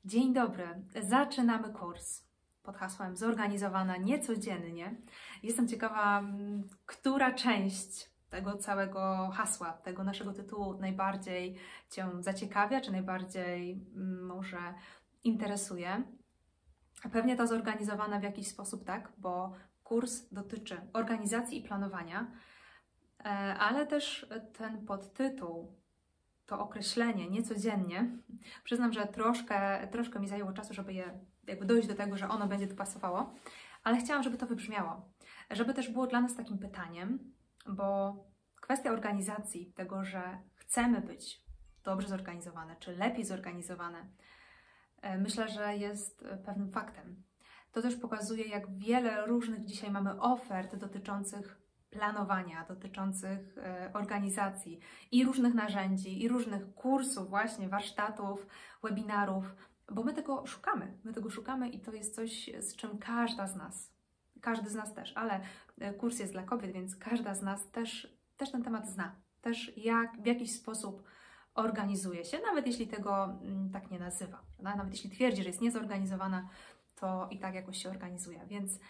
Dzień dobry, zaczynamy kurs pod hasłem Zorganizowana niecodziennie. Jestem ciekawa, która część tego całego hasła, tego naszego tytułu najbardziej Cię zaciekawia, czy najbardziej może interesuje. Pewnie ta zorganizowana w jakiś sposób, tak, bo kurs dotyczy organizacji i planowania, ale też ten podtytuł, to określenie niecodziennie, przyznam, że troszkę mi zajęło czasu, żeby dojść do tego, że ono będzie tu pasowało, ale chciałam, żeby to wybrzmiało, żeby też było dla nas takim pytaniem, bo kwestia organizacji, tego, że chcemy być dobrze zorganizowane, czy lepiej zorganizowane, myślę, że jest pewnym faktem. To też pokazuje, jak wiele różnych dzisiaj mamy ofert dotyczących planowania, dotyczących organizacji i różnych narzędzi, i różnych kursów, właśnie warsztatów, webinarów, bo my tego szukamy i to jest coś, z czym każdy z nas też, ale kurs jest dla kobiet, więc każda z nas też ten temat zna, też w jakiś sposób organizuje się, nawet jeśli tego tak nie nazywa, prawda? Nawet jeśli twierdzi, że jest niezorganizowana, to i tak jakoś się organizuje, więc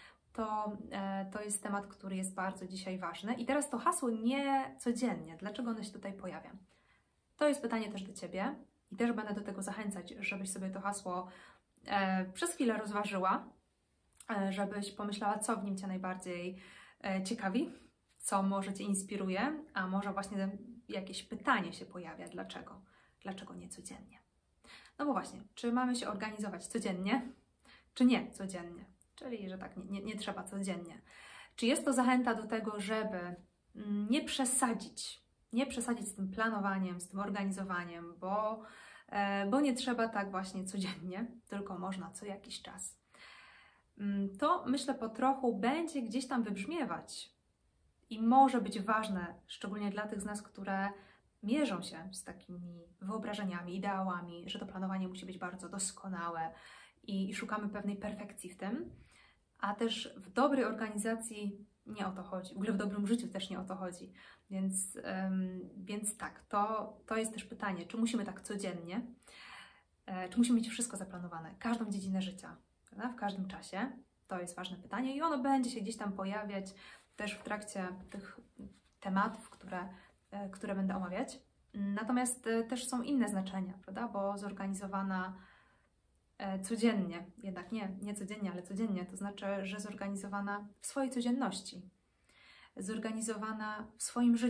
to jest temat, który jest bardzo dzisiaj ważny. I teraz to hasło niecodziennie. Dlaczego ono się tutaj pojawia? To jest pytanie też do Ciebie i też będę do tego zachęcać, żebyś sobie to hasło przez chwilę rozważyła, żebyś pomyślała, co w nim Cię najbardziej ciekawi, co może Cię inspiruje, a może właśnie jakieś pytanie się pojawia, dlaczego? Dlaczego niecodziennie? No bo właśnie, czy mamy się organizować codziennie, czy nie codziennie? Czyli, że tak, nie trzeba codziennie. Czy jest to zachęta do tego, żeby nie przesadzić z tym planowaniem, z tym organizowaniem, bo nie trzeba tak właśnie codziennie, tylko można co jakiś czas. To myślę po trochu będzie gdzieś tam wybrzmiewać i może być ważne, szczególnie dla tych z nas, które mierzą się z takimi wyobrażeniami, ideałami, że to planowanie musi być bardzo doskonałe i szukamy pewnej perfekcji w tym, a też w dobrej organizacji nie o to chodzi, w ogóle w dobrym życiu też nie o to chodzi, więc tak, to jest też pytanie, czy musimy tak codziennie, czy musimy mieć wszystko zaplanowane, każdą dziedzinę życia, prawda? W każdym czasie, to jest ważne pytanie i ono będzie się gdzieś tam pojawiać też w trakcie tych tematów, które będę omawiać, natomiast też są inne znaczenia, prawda, bo zorganizowana codziennie, jednak nie codziennie, ale codziennie, to znaczy, że zorganizowana w swojej codzienności, zorganizowana w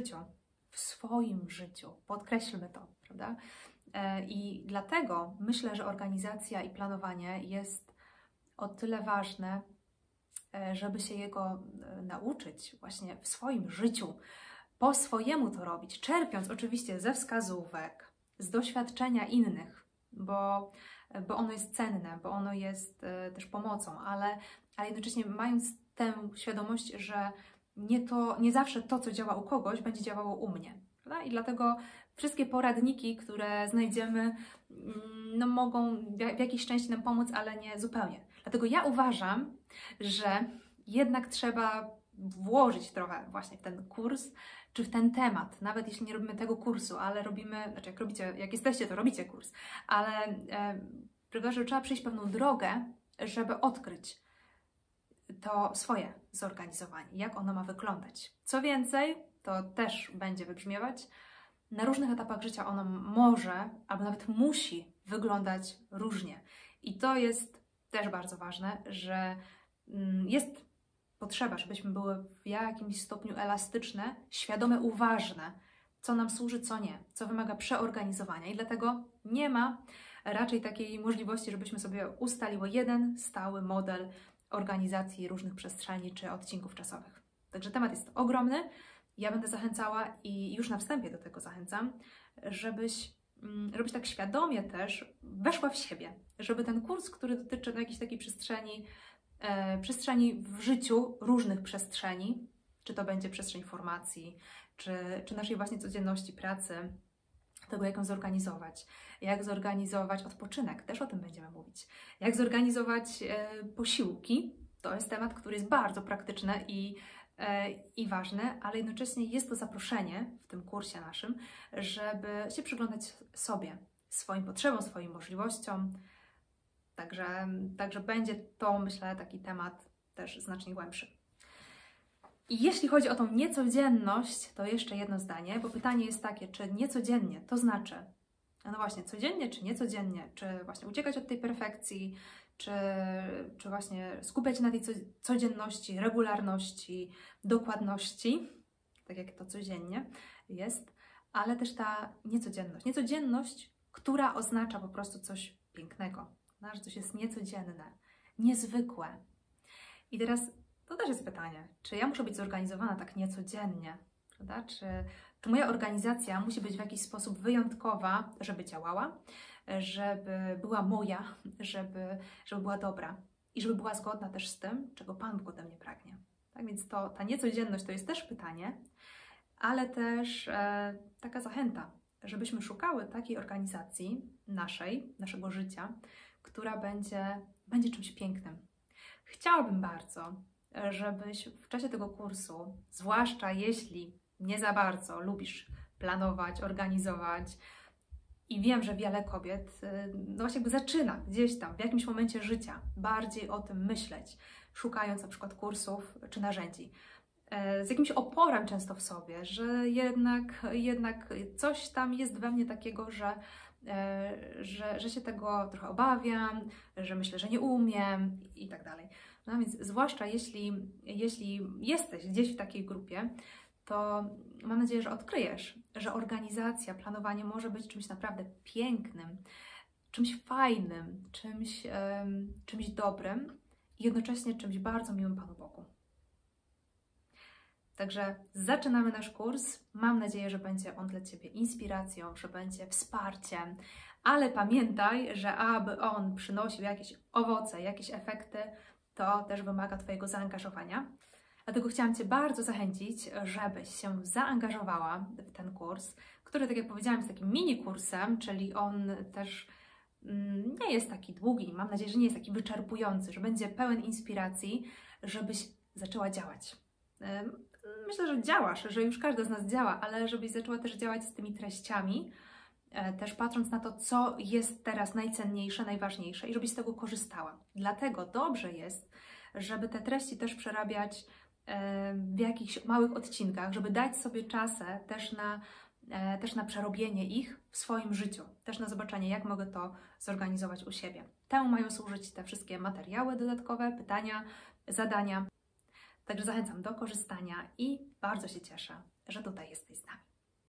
swoim życiu, podkreślmy to, prawda? I dlatego myślę, że organizacja i planowanie jest o tyle ważne, żeby się jego nauczyć właśnie w swoim życiu, po swojemu to robić, czerpiąc oczywiście ze wskazówek, z doświadczenia innych, bo ono jest cenne, bo ono jest też pomocą, ale jednocześnie mając tę świadomość, że nie zawsze to, co działa u kogoś, będzie działało u mnie. Prawda? I dlatego wszystkie poradniki, które znajdziemy, no mogą w jakiejś części nam pomóc, ale nie zupełnie. Dlatego ja uważam, że jednak trzeba włożyć trochę właśnie w ten kurs, czy w ten temat, nawet jeśli nie robimy tego kursu, ale robimy, znaczy jak jesteście, to robicie kurs, ale że trzeba przejść pewną drogę, żeby odkryć to swoje zorganizowanie, jak ono ma wyglądać. Co więcej, to też będzie wybrzmiewać, na różnych etapach życia ono może, albo nawet musi wyglądać różnie. I to jest też bardzo ważne, że jest potrzeba, żebyśmy były w jakimś stopniu elastyczne, świadome, uważne, co nam służy, co nie, co wymaga przeorganizowania. I dlatego nie ma raczej takiej możliwości, żebyśmy sobie ustaliły jeden stały model organizacji różnych przestrzeni czy odcinków czasowych. Także temat jest ogromny. Ja będę zachęcała i już na wstępie do tego zachęcam, żebyś tak świadomie też weszła w siebie, żeby ten kurs, który dotyczy jakiejś takiej przestrzeni w życiu, różnych przestrzeni, czy to będzie przestrzeń formacji, czy naszej właśnie codzienności pracy, tego jak ją zorganizować, jak zorganizować odpoczynek, też o tym będziemy mówić, jak zorganizować posiłki, to jest temat, który jest bardzo praktyczny i ważny, ale jednocześnie jest to zaproszenie w tym kursie naszym, żeby się przyglądać sobie, swoim potrzebom, swoim możliwościom, Także będzie to, myślę, taki temat też znacznie głębszy. I jeśli chodzi o tą niecodzienność, to jeszcze jedno zdanie, bo pytanie jest takie, czy niecodziennie to znaczy, no właśnie, codziennie czy niecodziennie, czy właśnie uciekać od tej perfekcji, czy właśnie skupiać się na tej codzienności, regularności, dokładności, tak jak to codziennie jest, ale też ta niecodzienność. Niecodzienność, która oznacza po prostu coś pięknego, że coś jest niecodzienne, niezwykłe. I teraz to też jest pytanie, czy ja muszę być zorganizowana tak niecodziennie, prawda? Czy moja organizacja musi być w jakiś sposób wyjątkowa, żeby działała, żeby była moja, żeby była dobra i żeby była zgodna też z tym, czego Pan Bóg ode mnie pragnie. Tak więc ta niecodzienność to jest też pytanie, ale też taka zachęta, żebyśmy szukały takiej organizacji naszego życia, która będzie czymś pięknym. Chciałabym bardzo, żebyś w czasie tego kursu, zwłaszcza jeśli nie za bardzo lubisz planować, organizować i wiem, że wiele kobiet no właśnie jakby zaczyna gdzieś tam w jakimś momencie życia bardziej o tym myśleć, szukając na przykład kursów czy narzędzi. Z jakimś oporem często w sobie, że jednak coś tam jest we mnie takiego, że się tego trochę obawiam, że myślę, że nie umiem i tak dalej. No więc zwłaszcza jeśli jesteś gdzieś w takiej grupie, to mam nadzieję, że odkryjesz, że organizacja, planowanie może być czymś naprawdę pięknym, czymś fajnym, czymś dobrym i jednocześnie czymś bardzo miłym Panu Bogu. Także zaczynamy nasz kurs. Mam nadzieję, że będzie on dla Ciebie inspiracją, że będzie wsparciem, ale pamiętaj, że aby on przynosił jakieś owoce, jakieś efekty, to też wymaga Twojego zaangażowania. Dlatego chciałam Cię bardzo zachęcić, żebyś się zaangażowała w ten kurs, który, tak jak powiedziałam, jest takim mini kursem, czyli on też nie jest taki długi, mam nadzieję, że nie jest taki wyczerpujący, że będzie pełen inspiracji, żebyś zaczęła działać. Myślę, że działasz, że już każda z nas działa, ale żebyś zaczęła też działać z tymi treściami, też patrząc na to, co jest teraz najcenniejsze, najważniejsze i żebyś z tego korzystała. Dlatego dobrze jest, żeby te treści też przerabiać w jakichś małych odcinkach, żeby dać sobie czas też na przerobienie ich w swoim życiu, też na zobaczenie, jak mogę to zorganizować u siebie. Temu mają służyć te wszystkie materiały dodatkowe, pytania, zadania. Także zachęcam do korzystania i bardzo się cieszę, że tutaj jesteś z nami.